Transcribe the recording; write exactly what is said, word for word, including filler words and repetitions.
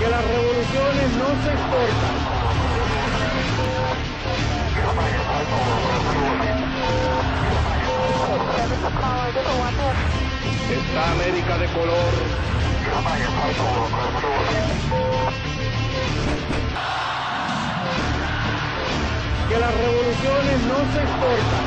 las revoluciones no se exportan. Está América de color. Que las revoluciones no se exportan.